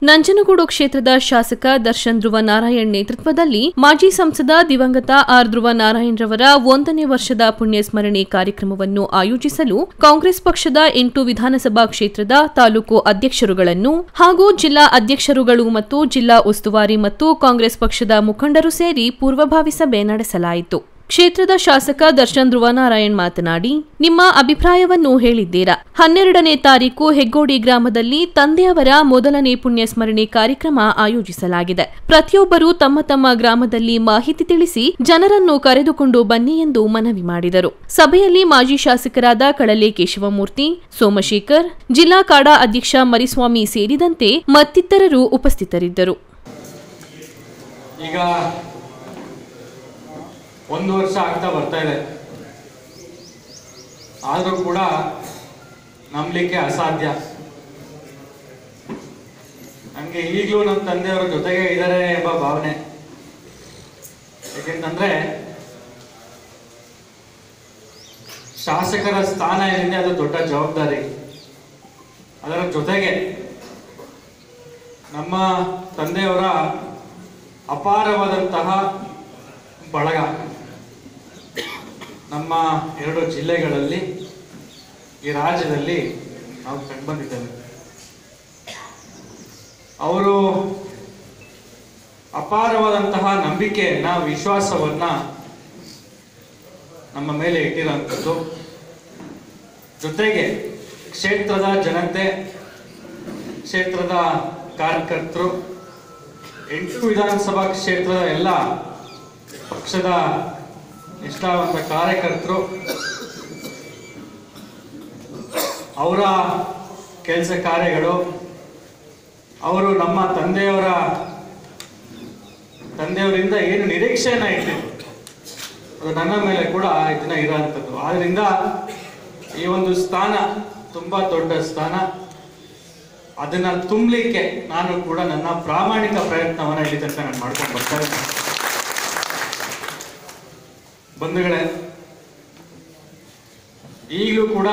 ನಂಜನಗೂಡು ಕ್ಷೇತ್ರದ ಶಾಸಕ ದರ್ಶನ್ ಧ್ರುವ ನಾರಾಯಣ್ ನೇತೃತ್ವದಲ್ಲಿ ಮಾಜಿ ಸಂಸದ ದಿವಂಗತ ಆರ್ ಧ್ರುವ ನಾರಾಯಣ್ ರವರ 1ನೇ ವರ್ಷದ ಪುಣ್ಯಸ್ಮರಣೆ ಕಾರ್ಯಕ್ರಮವನ್ನು ಆಯೋಜಿಸಲು ಕಾಂಗ್ರೆಸ್ ಪಕ್ಷದ 8 ವಿಧಾನಸಭಾ ಕ್ಷೇತ್ರದ ತಾಲೂಕು ಅಧ್ಯಕ್ಷರುಗಳನ್ನು ಹಾಗೂ ಜಿಲ್ಲಾ ಅಧ್ಯಕ್ಷರುಗಳು ಮತ್ತು ಜಿಲ್ಲಾ ಉಸ್ತುವಾರಿ ಮತ್ತು ಕಾಂಗ್ರೆಸ್ ಪಕ್ಷದ ಮುಖಂಡರು ಸೇರಿ ಪೂರ್ವಭಾವಿ ಸಭೆ ನಡೆಸಲಾಯಿತು. ಕ್ಷೇತ್ರದ ಶಾಸಕ ದರ್ಶನ್ ಧ್ರುವ ನಾರಾಯಣ್ ಮಾತನಾಡಿ, ನಿಮ್ಮ ಅಭಿಪ್ರಾಯವನ್ನು ಹೇಳಿದ್ದೀರಾ. 12ನೇ ತಾರೀಕು ಹೆಗ್ಗೋಡಿ ಗ್ರಾಮದಲ್ಲಿ ತಂದೆಯವರ ಮೊದಲನೇ ಪುಣ್ಯಸ್ಮರಣೆ ಕಾರ್ಯಕ್ರಮ ಆಯೋಜಿಸಲಾಗಿದೆ. ಪ್ರತಿಯೊಬ್ಬರೂ ತಮ್ಮ ತಮ್ಮ ಗ್ರಾಮದಲ್ಲಿ ಮಾಹಿತಿ ತಿಳಿಸಿ ಜನರನ್ನು ಕರೆದುಕೊಂಡು ಬನ್ನಿ ಎಂದು ಮನವಿ ಮಾಡಿದರು. ಸಭೆಯಲ್ಲಿ ಮಾಜಿ ಶಾಸಕರಾದ ಕಳಲೆ ಕೇಶವಮೂರ್ತಿ, ಸೋಮಶೇಖರ್, ಜಿಲ್ಲಾ ಕಾಡಾ ಅಧ್ಯಕ್ಷ ಮರಿಸ್ವಾಮಿ ಸೇರಿದಂತೆ ಮತ್ತಿತರರು ಉಪಸ್ಥಿತರಿದ್ದರು. ಈಗ 1 ವರ್ಷ ಆಗ್ತಾ ಬರ್ತಾ ಇದೆ. ಆದರೂ ಕೂಡ ನಂಬಲಿಕ್ಕೆ ಅಸಾಧ್ಯ. ನನಗೆ ಈಗಲೂ ನಮ್ಮ ತಂದೆಯವರ ಜೊತೆಗೆ ಇದ್ದಾರೆ ಎಂಬ ಭಾವನೆ. ಏಕೆಂತಂದ್ರೆ ಶಾಸಕರ ಸ್ಥಾನ ಏನಿದೆ ಅದು ದೊಡ್ಡ ಜವಾಬ್ದಾರಿ. ಅದರ ಜೊತೆಗೆ ನಮ್ಮ ತಂದೆಯವರ ಅಪಾರವಾದಂತಹ ಬಳಗ ನಮ್ಮ 2 ಜಿಲ್ಲೆಗಳಲ್ಲಿ ಈ ರಾಜ್ಯದಲ್ಲಿ ನಾವು ಕಂಡುಬಂದಿದ್ದೇವೆ. ಅವರು ಅಪಾರವಾದಂತಹ ನಂಬಿಕೆಯನ್ನ, ವಿಶ್ವಾಸವನ್ನ ನಮ್ಮ ಮೇಲೆ ಇಟ್ಟಿರುವಂಥದ್ದು. ಜೊತೆಗೆ ಕ್ಷೇತ್ರದ ಜನತೆ, ಕ್ಷೇತ್ರದ ಕಾರ್ಯಕರ್ತರು, 8 ವಿಧಾನಸಭಾ ಕ್ಷೇತ್ರದ ಎಲ್ಲ ಪಕ್ಷದ ನಿಷ್ಠಾವಂತ ಕಾರ್ಯಕರ್ತರು, ಅವರ ಕೆಲಸ ಕಾರ್ಯಗಳು, ಅವರು ನಮ್ಮ ತಂದೆಯವರಿಂದ ಏನು ನಿರೀಕ್ಷೆಯನ್ನ ಇಟ್ಟಿದ್ರು ಅದು ನನ್ನ ಮೇಲೆ ಕೂಡ ಇದನ್ನ ಇರೋಂಥದ್ದು. ಆದ್ರಿಂದ ಈ ಒಂದು ಸ್ಥಾನ ತುಂಬಾ ದೊಡ್ಡ ಸ್ಥಾನ. ಅದನ್ನ ತುಂಬಲಿಕ್ಕೆ ನಾನು ಕೂಡ ನನ್ನ ಪ್ರಾಮಾಣಿಕ ಪ್ರಯತ್ನವನ್ನ ಇಲ್ಲಿ ತನಕ ನಾನು ಮಾಡ್ಕೊಂಡು ಬರ್ತಾ ಇದ್ದೇನೆ. ಬಂಧುಗಳೇ, ಈಗಲೂ ಕೂಡ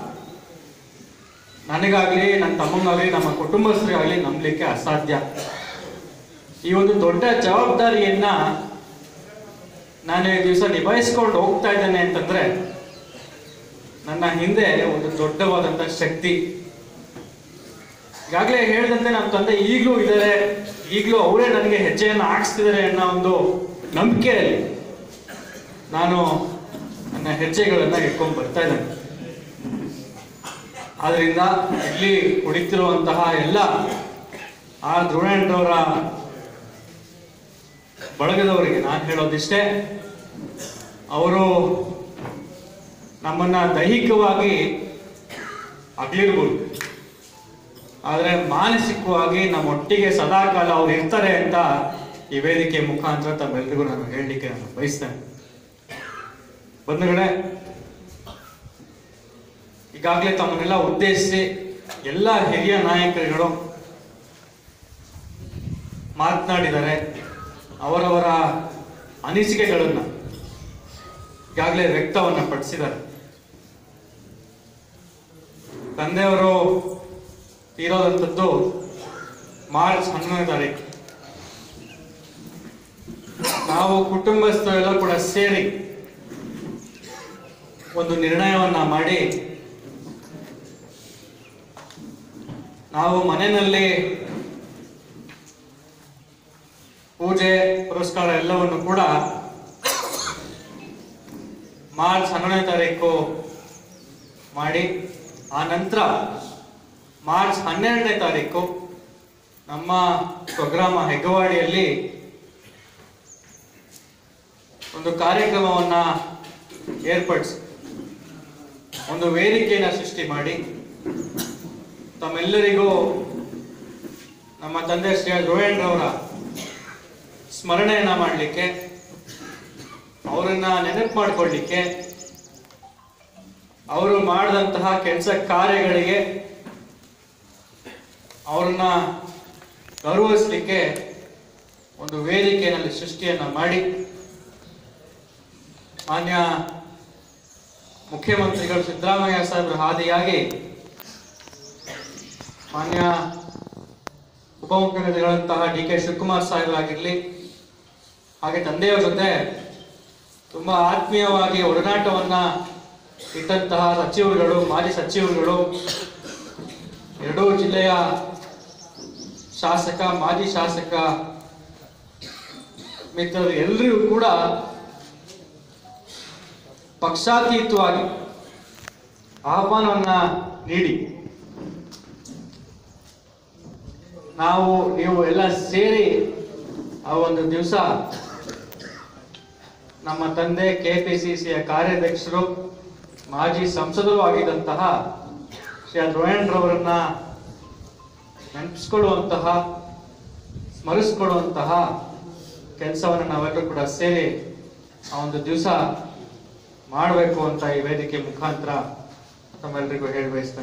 ನನಗಾಗ್ಲಿ, ನನ್ನ ತಮ್ಮಂಗಾಗ್ಲಿ, ನಮ್ಮ ಕುಟುಂಬಸ್ಥರಿಗಾಗ್ಲಿ ನಂಬಲಿಕ್ಕೆ ಅಸಾಧ್ಯ. ಈ ಒಂದು ದೊಡ್ಡ ಜವಾಬ್ದಾರಿಯನ್ನ ನಾನು ಈ ದಿವಸ ನಿಭಾಯಿಸ್ಕೊಂಡು ಹೋಗ್ತಾ ಇದ್ದೇನೆ ಅಂತಂದ್ರೆ ನನ್ನ ಹಿಂದೆ ಒಂದು ದೊಡ್ಡವಾದಂತ ಶಕ್ತಿ. ಈಗಾಗಲೇ ಹೇಳಿದಂತೆ ನಮ್ಮ ತಂದೆ ಈಗಲೂ ಇದ್ದಾರೆ, ಈಗಲೂ ಅವರೇ ನನಗೆ ಹೆಜ್ಜೆಯನ್ನು ಹಾಕ್ಸ್ತಿದ್ದಾರೆ ಅನ್ನೋ ಒಂದು ನಂಬಿಕೆಯಲ್ಲಿ ನಾನು ನನ್ನ ಹೆಜ್ಜೆಗಳನ್ನ ಇಟ್ಕೊಂಡು ಬರ್ತಾ ಇದ್ದೇನೆ. ಆದ್ರಿಂದ ಇಲ್ಲಿ ಕುಳಿತಿರುವಂತಹ ಎಲ್ಲ ಆರ್ ಧ್ರುವಣ್ಣರವರ ಬಳಗದವರಿಗೆ ನಾನು ಹೇಳೋದಿಷ್ಟೇ, ಅವರು ನಮ್ಮನ್ನ ದೈಹಿಕವಾಗಿ ಅಗಲಿರ್ಬೋದು, ಆದರೆ ಮಾನಸಿಕವಾಗಿ ನಮ್ಮೊಟ್ಟಿಗೆ ಸದಾಕಾಲ ಅವ್ರು ಇರ್ತಾರೆ ಅಂತ ಈ ವೇದಿಕೆ ಮುಖಾಂತರ ತಮ್ಮೆಲ್ಲರಿಗೂ ನಾನು ಹೇಳಲಿಕ್ಕೆ ನಾನು ಬಯಸ್ತೇನೆ. ಬಂಧುಗಳೇ, ಈಗಾಗಲೇ ತಮ್ಮನ್ನೆಲ್ಲ ಉದ್ದೇಶಿಸಿ ಎಲ್ಲ ಹಿರಿಯ ನಾಯಕರುಗಳು ಮಾತನಾಡಿದ್ದಾರೆ. ಅವರವರ ಅನಿಸಿಕೆಗಳನ್ನ ಈಗಾಗಲೇ ವ್ಯಕ್ತವನ್ನ ಪಡಿಸಿದ್ದಾರೆ. ತಂದೆಯವರು ತೀರೋದಂಥದ್ದು ಮಾರ್ಚ್ 11ನೇ ತಾರೀಕು. ನಾವು ಕುಟುಂಬಸ್ಥರೆಲ್ಲ ಕೂಡ ಸೇರಿ ಒಂದು ನಿರ್ಣಯವನ್ನ ಮಾಡಿ ನಾವು ಮನೆಯಲ್ಲಿ ಪೂಜೆ ಪುರಸ್ಕಾರ ಎಲ್ಲವನ್ನು ಕೂಡ ಮಾರ್ಚ್ 11ನೇ ತಾರೀಕು ಮಾಡಿ, ಆ ನಂತರ ಮಾರ್ಚ್ 12ನೇ ತಾರೀಕು ನಮ್ಮ ಸ್ವಗ್ರಾಮ ಹೆಗ್ಗವಾಡಿಯಲ್ಲಿ ಒಂದು ಕಾರ್ಯಕ್ರಮವನ್ನ ಏರ್ಪಡಿಸಿ ಒಂದು ವೇದಿಕೆಯನ್ನು ಸೃಷ್ಟಿ ಮಾಡಿ ತಮ್ಮೆಲ್ಲರಿಗೂ ನಮ್ಮ ತಂದೆ ಶ್ರೀ ಧ್ರುವಣ್ಣರವರ ಸ್ಮರಣೆಯನ್ನ ಮಾಡಲಿಕ್ಕೆ, ಅವರನ್ನ ನೆನಪು ಮಾಡಿಕೊಳ್ಳಿಕ್ಕೆ, ಅವರು ಮಾಡಿದಂತಹ ಕೆಲಸ ಕಾರ್ಯಗಳಿಗೆ ಅವರನ್ನ ಗೌರವಿಸಲಿಕ್ಕೆ ಒಂದು ವೇದಿಕೆಯಲ್ಲಿ ಸೃಷ್ಟಿಯನ್ನ ಮಾಡಿ ಮಾನ್ಯ ಮುಖ್ಯಮಂತ್ರಿಗಳು ಸಿದ್ದರಾಮಯ್ಯ ಸಾಹೇಬರ ಹಾದಿಯಾಗಿ ಮಾನ್ಯ ಉಪಮುಖ್ಯಮಂತ್ರಿಗಳಂತಹ ಡಿ.ಕೆ. ಶಿವಕುಮಾರ್ ಸಾಹೇಬರಾಗಿರಲಿ, ಹಾಗೆ ತಂದೆಯವರ ಜೊತೆ ತುಂಬಾ ಆತ್ಮೀಯವಾಗಿ ಒಡನಾಟವನ್ನ ಇಟ್ಟಂತಹ ಸಚಿವರುಗಳು, ಮಾಜಿ ಸಚಿವರುಗಳು, ಎರಡೂ ಜಿಲ್ಲೆಯ ಶಾಸಕ, ಮಾಜಿ ಶಾಸಕ ಮಿತ್ರರು ಎಲ್ಲರಿಗೂ ಕೂಡ ಪಕ್ಷಾತೀತವಾಗಿ ಆಹ್ವಾನವನ್ನ ನೀಡಿ ನೀವು ಎಲ್ಲ ಸೇರಿ ಆ ಒಂದು ದಿವಸ ನಮ್ಮ ತಂದೆ ಕೆಪಿಸಿಸಿಯ ಕಾರ್ಯಾಧ್ಯಕ್ಷರು, ಮಾಜಿ ಸಂಸದರು ಆಗಿದ್ದಂತಹ ಶ್ರೀ ಧ್ರುವೇಂದ್ರವರನ್ನ ನೆನಪಿಸ್ಕೊಳ್ಳುವಂತಹ, ಸ್ಮರಿಸಿಕೊಳ್ಳುವಂತಹ ಕೆಲಸವನ್ನು ನಾವೆಲ್ಲರೂ ಕೂಡ ಸೇರಿ ಆ ಒಂದು ದಿವಸ ಮಾಡಬೇಕು ಅಂತ ಈ ವೇದಿಕೆ ಮುಖಾಂತರ ತಮ್ಮೆಲ್ಲರಿಗೂ ಹೇಳಿ ಬಯಸ್ತೇನೆ.